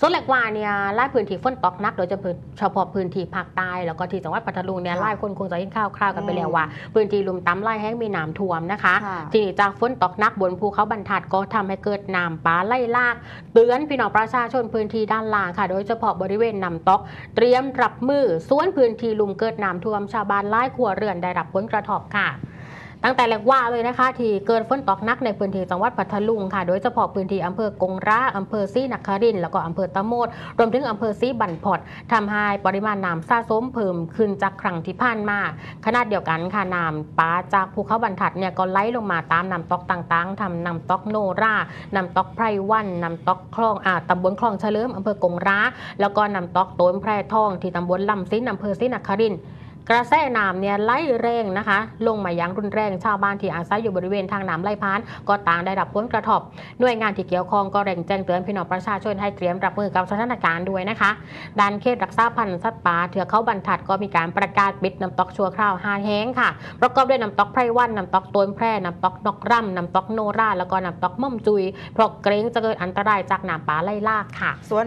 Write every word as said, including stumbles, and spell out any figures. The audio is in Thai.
ส่วนแหลกว่าเนี่ยไล่พื้นที่ฝนตกหนักโดยเฉพาะพื้นที่ภาคใต้แล้วก็ที่จังหวัดพัทลุงเนี่ยไล่คนคงจะเห็นข่าวคราวกันไปแล้วว่าพื้นที่ลุ่มต่ำไล่แห้งมีน้ำท่วมนะคะทีนี้จากฝนตกหนักบนภูเขาบรรทัดก็ทำให้เกิดน้ำป่าไหลหลากเตือนพี่น้องประชาชนพื้นที่ด้านล่างค่ะโดยเฉพาะบริเวณน้ำตกเตรียมรับมือส่วนพื้นที่ลุ่มเกิดน้ำท่วมชาวบ้านไล่ครัวเรือนได้รับผลกระทบค่ะตั้งแต่แรกว่าเลยนะคะที่เกิดฝนตกหนักในพื้นที่จังหวัดพัทลุงค่ะโดยเฉพาะพื้นที่อำเภอกงราอำเภอศรีนครินทร์แล้วก็อำเภอตะโมดรวมถึงอำเภอศรีบันพตทำให้ปริมาณน้ำสะสมเพิ่มขึ้นจากครั้งที่ผ่านมาขณะเดียวกันค่ะน้ำป่าจากภูเขาบรรทัดเนี่ยก็ไหลลงมาตามน้ำตกต่างๆทำน้ำตกโนราน้ำตกไพรวันน้ำตกคลองอ่าตำบลคลองเฉลิมอำเภอกงราแล้วก็น้ำตกโตนแพร่ทองที่ตำบลลำซิ้นอำเภอศรีนครินทร์กระแสน้ำเนี่ยไหลแรงนะคะลงมาอย่างรุนแรงชาวบ้านที่อาศัยอยู่บริเวณทางน้ำไหลผ่านก็ต่างได้รับผลกระทบหน่วยงานที่เกี่ยวข้องก็เร่งแจ้งเตือนพี่น้องประชาชนให้เตรียมรับมือกับสถานการณ์ด้วยนะคะด้านเขตรักษาพันธุ์สัตว์ป่าเถือกเขาบรรทัดก็มีการประกาศปิดน้ำตกชั่วคราวห้าแห้งค่ะประกอบด้วยน้ำตกไพรวันน้ำตกโตนแพร่น้ำตกนกร่ำน้ำตกโนราแล้วก็น้ำตกม่อมจุยเพราะเกรงจะเกิดอันตรายจากน้ำป่าไหลหลากค่ะ